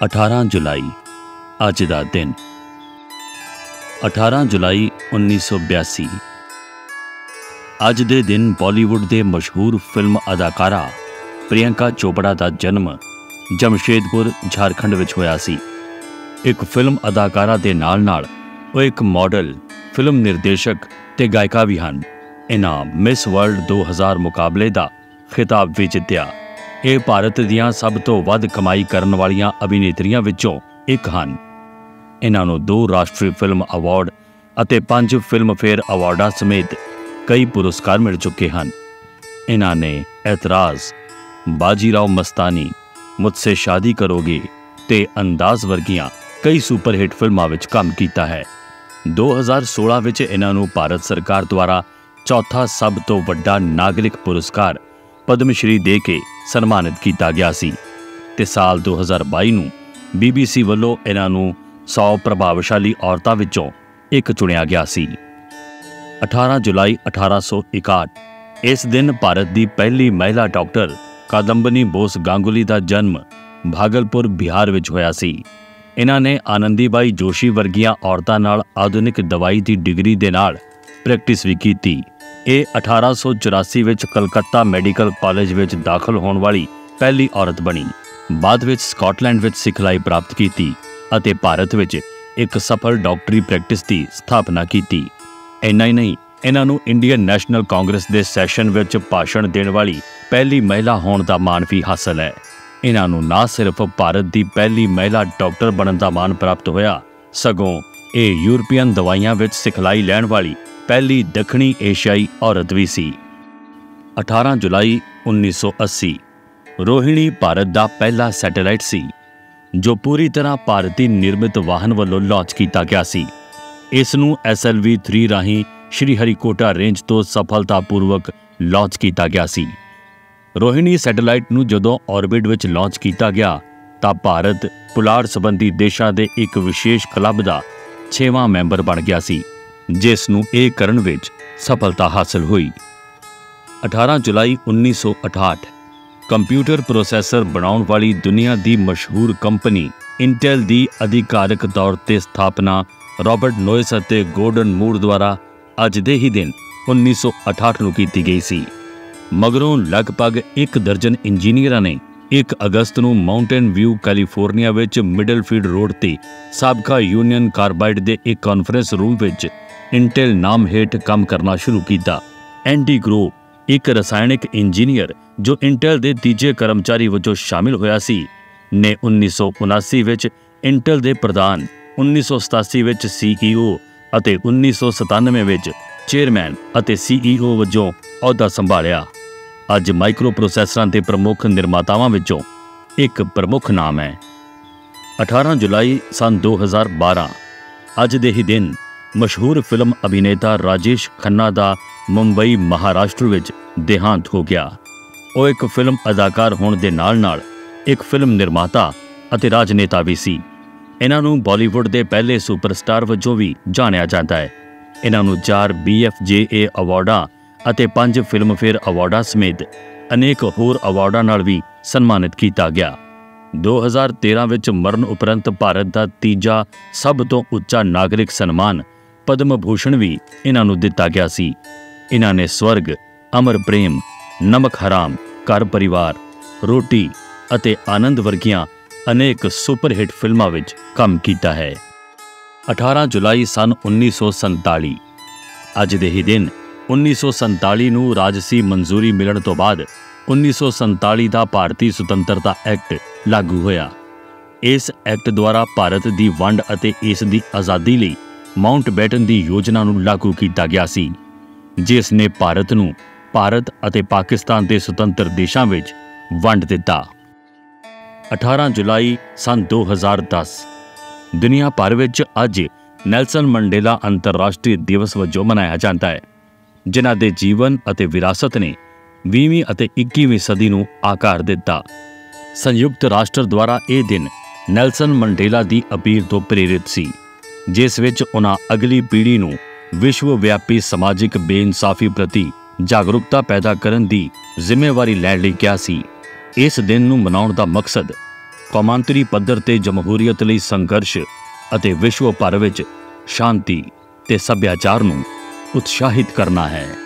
18 जुलाई अज दा दिन 18 जुलाई 1982। अज दे दिन बॉलीवुड दे मशहूर फिल्म अदाकारा प्रियंका चोपड़ा दा जन्म जमशेदपुर झारखंड विच होया सी। एक फिल्म अदाकारा दे नाल-नाल वो एक मॉडल, फिल्म निर्देशक ते गायिका भी हन। इन्हां मिस वर्ल्ड 2000 मुकाबले दा खिताब भी जित्तिया। ਇਹ ਭਾਰਤ ਦੀਆਂ ਸਭ ਤੋਂ ਵੱਧ ਕਮਾਈ ਕਰਨ ਵਾਲੀਆਂ ਅਭਿਨੇਤਰੀਆਂ ਵਿੱਚੋਂ ਇੱਕ ਹਨ। ਇਹਨਾਂ ਨੂੰ 2 ਰਾਸ਼ਟਰੀ ਫਿਲਮ ਅਵਾਰਡ ਅਤੇ 5 ਫਿਲਮਫੇਅਰ ਅਵਾਰਡਾਂ ਸਮੇਤ ਕਈ ਪੁਰਸਕਾਰ ਮਿਲ ਚੁੱਕੇ ਹਨ। ਇਹਨਾਂ ਨੇ ਐਤਰਾਜ਼, ਬਾਜੀਰਾਓ ਮਸਤਾਨੀ, ਮੁਝਸੇ ਸ਼ਾਦੀ ਕਰੋਗੇ ਤੇ ਅੰਦਾਜ਼ ਵਰਗੀਆਂ ਕਈ ਸੁਪਰਹਿੱਟ ਫਿਲਮਾਂ ਵਿੱਚ ਕੰਮ ਕੀਤਾ ਹੈ। 2016 ਵਿੱਚ ਇਹਨਾਂ ਨੂੰ ਭਾਰਤ ਸਰਕਾਰ ਦੁਆਰਾ ਚੌਥਾ ਸਭ ਤੋਂ ਵੱਡਾ ਨਾਗਰਿਕ ਪੁਰਸਕਾਰ ਪਦਮ ਸ਼੍ਰੀ ਦੇ ਕੇ ਸਨਮਾਨਿਤ ਕੀਤਾ ਗਿਆ ਸੀ ਤੇ ਸਾਲ 2022 ਨੂੰ BBC ਵੱਲੋਂ ਇਹਨਾਂ ਨੂੰ 100 ਪ੍ਰਭਾਵਸ਼ਾਲੀ ਔਰਤਾਂ ਵਿੱਚੋਂ ਇੱਕ ਚੁਣਿਆ ਗਿਆ ਸੀ। 18 ਜੁਲਾਈ 1861 ਇਸ ਦਿਨ ਭਾਰਤ ਦੀ ਪਹਿਲੀ ਮਹਿਲਾ ਡਾਕਟਰ ਕਾਦੰਬਨੀ ਬੋਸ ਗਾਂਗੁਲੀ ਦਾ ਜਨਮ ਭਾਗਲਪੁਰ ਬਿਹਾਰ ਵਿੱਚ ਹੋਇਆ ਸੀ। ਇਹਨਾਂ ਨੇ ਆਨੰਦੀਬਾਈ ਜੋਸ਼ੀ ਵਰਗੀਆਂ ਔਰਤਾਂ ਨਾਲ ਆਧੁਨਿਕ ਦਵਾਈ ਦੀ ਡਿਗਰੀ ਦੇ ਨਾਲ ਪ੍ਰੈਕਟਿਸ ਵੀ ਕੀਤੀ। ਇਹ 1884 ਵਿੱਚ ਕਲਕੱਤਾ ਮੈਡੀਕਲ ਕਾਲਜ ਵਿੱਚ ਦਾਖਲ ਹੋਣ ਵਾਲੀ ਪਹਿਲੀ ਔਰਤ ਬਣੀ। ਬਾਅਦ ਵਿੱਚ ਸਕਾਟਲੈਂਡ ਵਿੱਚ ਸਿਖਲਾਈ ਪ੍ਰਾਪਤ ਕੀਤੀ ਅਤੇ ਭਾਰਤ ਵਿੱਚ ਇੱਕ ਸਫਲ ਡਾਕਟਰੀ ਪ੍ਰੈਕਟਿਸ ਦੀ ਸਥਾਪਨਾ ਕੀਤੀ। ਇੰਨਾ ਹੀ ਨਹੀਂ, ਇਹਨਾਂ ਨੂੰ ਇੰਡੀਅਨ ਨੈਸ਼ਨਲ ਕਾਂਗਰਸ ਦੇ ਸੈਸ਼ਨ ਵਿੱਚ ਭਾਸ਼ਣ ਦੇਣ ਵਾਲੀ ਪਹਿਲੀ ਮਹਿਲਾ ਹੋਣ ਦਾ ਮਾਣ ਵੀ ਹਾਸਲ ਹੈ। ਇਹਨਾਂ ਨੂੰ ਨਾ ਸਿਰਫ ਭਾਰਤ ਦੀ ਪਹਿਲੀ ਮਹਿਲਾ ਡਾਕਟਰ ਬਣਨ ਦਾ ਮਾਣ ਪ੍ਰਾਪਤ ਹੋਇਆ, ਸਗੋਂ ਇਹ ਯੂਰਪੀਅਨ ਦਵਾਈਆਂ ਵਿੱਚ ਸਿਖਲਾਈ ਲੈਣ ਵਾਲੀ ਪਹਿਲੀ ਦੱਖਣੀ ਏਸ਼ੀਆਈ ਔਰਤ ਵੀ ਸੀ। 18 ਜੁਲਾਈ 1980 ਰੋਹਿਣੀ ਭਾਰਤ ਦਾ ਪਹਿਲਾ ਸੈਟੇਲਾਈਟ ਸੀ ਜੋ ਪੂਰੀ ਤਰ੍ਹਾਂ ਭਾਰਤੀ ਨਿਰਮਿਤ ਵਾਹਨ ਵੱਲੋਂ ਲਾਂਚ ਕੀਤਾ ਗਿਆ ਸੀ। ਇਸ ਨੂੰ SLV-3 ਰਾਹੀਂ ਸ਼੍ਰੀ ਹਰੀਕੋਟਾ ਰੇਂਜ ਤੋਂ ਸਫਲਤਾਪੂਰਵਕ ਲਾਂਚ ਕੀਤਾ ਗਿਆ ਸੀ। ਰੋਹਿਣੀ ਸੈਟੇਲਾਈਟ ਨੂੰ ਜਦੋਂ ਆਰਬਿਟ ਵਿੱਚ ਲਾਂਚ ਕੀਤਾ ਗਿਆ ਤਾਂ ਭਾਰਤ ਪੁਲਾੜ ਸੰਬੰਧੀ ਦੇਸ਼ਾਂ ਦੇ ਇੱਕ ਵਿਸ਼ੇਸ਼ ਕਲੱਬ ਦਾ 6ਵਾਂ ਮੈਂਬਰ ਬਣ ਗਿਆ ਸੀ, ਜਿਸ ਨੂੰ ਇਹ ਕਰਨ ਵਿੱਚ ਸਫਲਤਾ ਹਾਸਲ ਹੋਈ। 18 ਜੁਲਾਈ 1968 ਕੰਪਿਊਟਰ ਪ੍ਰੋਸੈਸਰ ਬਣਾਉਣ ਵਾਲੀ ਦੁਨੀਆ ਦੀ ਮਸ਼ਹੂਰ ਕੰਪਨੀ ਇੰਟੈਲ ਦੀ ਅਧਿਕਾਰਕ ਤੌਰ ਤੇ ਸਥਾਪਨਾ ਰਾਬਰਟ ਨੋਇਸ ਅਤੇ ਗੋਰਡਨ ਮੂਰ ਦੁਆਰਾ ਅੱਜ ਦੇ ਹੀ ਦਿਨ 1968 ਨੂੰ ਕੀਤੀ ਗਈ ਸੀ। ਮਗਰੋਂ ਲਗਭਗ 1 ਦਰਜਨ ਇੰਜੀਨੀਅਰਾਂ ਨੇ 1 ਅਗਸਤ ਨੂੰ ਮਾਊਂਟੇਨ ਵਿਊ ਕੈਲੀਫੋਰਨੀਆ ਵਿੱਚ ਮਿਡਲਫੀਲਡ ਰੋਡ ਤੇ ਸਾਬਕਾ ਯੂਨੀਅਨ ਕਾਰਬਾਈਡ ਦੇ ਇੱਕ ਕਾਨਫਰੰਸ ਰੂਮ ਵਿੱਚ ਇੰਟੈਲ ਨਾਮ ਹੇਠ ਕੰਮ ਕਰਨਾ ਸ਼ੁਰੂ ਕੀਤਾ। ਐਂਡੀ ਗਰੋ, ਇੱਕ ਰਸਾਇਣਿਕ ਇੰਜੀਨੀਅਰ ਜੋ ਇੰਟੈਲ ਦੇ ਤੀਜੇ ਕਰਮਚਾਰੀ ਵਜੋਂ ਸ਼ਾਮਿਲ ਹੋਇਆ ਸੀ, ਨੇ 1979 ਵਿੱਚ ਇੰਟੈਲ ਦੇ ਪ੍ਰਧਾਨ, 1987 ਵਿੱਚ CEO ਅਤੇ 1997 ਵਿੱਚ ਚੇਅਰਮੈਨ ਅਤੇ CEO ਵਜੋਂ ਅਹੁਦਾ ਸੰਭਾਲਿਆ। ਅੱਜ ਮਾਈਕਰੋ ਪ੍ਰੋਸੈਸਰਾਂ ਦੇ ਪ੍ਰਮੁੱਖ ਨਿਰਮਾਤਾਵਾਂ ਵਿੱਚੋਂ ਇੱਕ ਪ੍ਰਮੁੱਖ ਨਾਮ ਹੈ। 18 ਜੁਲਾਈ ਸਨ 2012 ਅੱਜ ਦੇ ਹੀ ਦਿਨ ਮਸ਼ਹੂਰ ਫਿਲਮ ਅਭਿਨੇਤਾ ਰਾਜੇਸ਼ ਖੰਨਾ ਦਾ ਮੁੰਬਈ, ਮਹਾਰਾਸ਼ਟਰ ਵਿੱਚ ਦੇਹਾਂਤ ਹੋ ਗਿਆ। ਉਹ ਇੱਕ ਫਿਲਮ ਅਦਾਕਾਰ ਹੋਣ ਦੇ ਨਾਲ-ਨਾਲ ਇੱਕ ਫਿਲਮ ਨਿਰਮਾਤਾ ਅਤੇ ਰਾਜਨੇਤਾ ਵੀ ਸੀ। ਇਹਨਾਂ ਨੂੰ ਬਾਲੀਵੁੱਡ ਦੇ ਪਹਿਲੇ ਸੁਪਰਸਟਾਰ ਵਜੋਂ ਵੀ ਜਾਣਿਆ ਜਾਂਦਾ ਹੈ। ਇਹਨਾਂ ਨੂੰ 4 BFJA ਅਵਾਰਡਾਂ ਅਤੇ 5 ਫਿਲਮਫੇਅਰ ਅਵਾਰਡਾਂ ਸਮੇਤ ਅਨੇਕ ਹੋਰ ਅਵਾਰਡਾਂ ਨਾਲ ਵੀ ਸਨਮਾਨਿਤ ਕੀਤਾ ਗਿਆ। 2013 ਵਿੱਚ ਮਰਨ ਉਪਰੰਤ ਭਾਰਤ ਦਾ ਤੀਜਾ ਸਭ ਤੋਂ ਉੱਚਾ ਨਾਗਰਿਕ ਸਨਮਾਨ ਪਦਮ ਭੂਸ਼ਣ ਵੀ ਇਹਨਾਂ ਨੂੰ ਦਿੱਤਾ ਗਿਆ ਸੀ। ਇਹਨਾਂ ਨੇ ਸਵਰਗ, ਅਮਰ ਪ੍ਰੇਮ, ਨਮਕ ਹਰਾਮ, ਘਰ ਪਰਿਵਾਰ, ਰੋਟੀ ਅਤੇ ਆਨੰਦ ਵਰਗੀਆਂ ਅਨੇਕ ਸੁਪਰਹਿੱਟ ਫਿਲਮਾਂ ਵਿੱਚ ਕੰਮ ਕੀਤਾ ਹੈ। 18 ਜੁਲਾਈ ਸਨ 1947 ਅੱਜ ਦੇ ਹੀ ਦਿਨ 1947 ਨੂੰ ਰਾਜਸੀ ਮਨਜ਼ੂਰੀ ਮਿਲਣ ਤੋਂ ਬਾਅਦ 1947 ਦਾ ਭਾਰਤੀ ਸੁਤੰਤਰਤਾ ਐਕਟ ਲਾਗੂ ਹੋਇਆ। ਇਸ ਐਕਟ ਦੁਆਰਾ ਭਾਰਤ ਦੀ ਵੰਡ ਅਤੇ ਇਸ ਦੀ ਆਜ਼ਾਦੀ ਲਈ ਮਾਊਂਟਬੈਟਨ ਦੀ ਯੋਜਨਾ ਨੂੰ ਲਾਗੂ ਕੀਤਾ ਗਿਆ ਸੀ, ਜਿਸ ਨੇ ਭਾਰਤ ਨੂੰ ਭਾਰਤ ਅਤੇ ਪਾਕਿਸਤਾਨ ਦੇ ਸੁਤੰਤਰ ਦੇਸ਼ਾਂ ਵਿੱਚ ਵੰਡ ਦਿੱਤਾ। 18 ਜੁਲਾਈ ਸਨ 2010 ਦੁਨੀਆ ਭਰ ਵਿੱਚ ਅੱਜ ਨੈਲਸਨ ਮੰਡੇਲਾ ਅੰਤਰਰਾਸ਼ਟਰੀ ਦਿਵਸ ਵਜੋਂ ਮਨਾਇਆ ਜਾਂਦਾ ਹੈ, ਜਿਨ੍ਹਾਂ ਦੇ ਜੀਵਨ ਅਤੇ ਵਿਰਾਸਤ ਨੇ 20ਵੀਂ ਅਤੇ 21ਵੀਂ ਸਦੀ ਨੂੰ ਆਕਾਰ ਦਿੱਤਾ। ਸੰਯੁਕਤ ਰਾਸ਼ਟਰ ਦੁਆਰਾ ਇਹ ਦਿਨ ਨੈਲਸਨ ਮੰਡੇਲਾ ਦੀ ਅਪੀਲ ਤੋਂ ਪ੍ਰੇਰਿਤ ਸੀ, ਜਿਸ ਵਿੱਚ ਉਹਨਾਂ ਅਗਲੀ ਪੀੜ੍ਹੀ ਨੂੰ ਵਿਸ਼ਵ ਵਿਆਪੀ ਸਮਾਜਿਕ ਬੇਇਨਸਾਫੀ ਪ੍ਰਤੀ ਜਾਗਰੂਕਤਾ ਪੈਦਾ ਕਰਨ ਦੀ ਜ਼ਿੰਮੇਵਾਰੀ ਲੈਣ ਲਈ ਕਿਹਾ ਸੀ। ਇਸ ਦਿਨ ਨੂੰ ਮਨਾਉਣ ਦਾ ਮਕਸਦ ਕੌਮਾਂਤਰੀ ਪੱਧਰ ਤੇ ਜਮਹੂਰੀਅਤ ਲਈ ਸੰਘਰਸ਼ ਅਤੇ ਵਿਸ਼ਵ ਭਰ ਵਿੱਚ ਸ਼ਾਂਤੀ ਤੇ ਸੱਭਿਆਚਾਰ ਨੂੰ ਉਤਸ਼ਾਹਿਤ ਕਰਨਾ ਹੈ।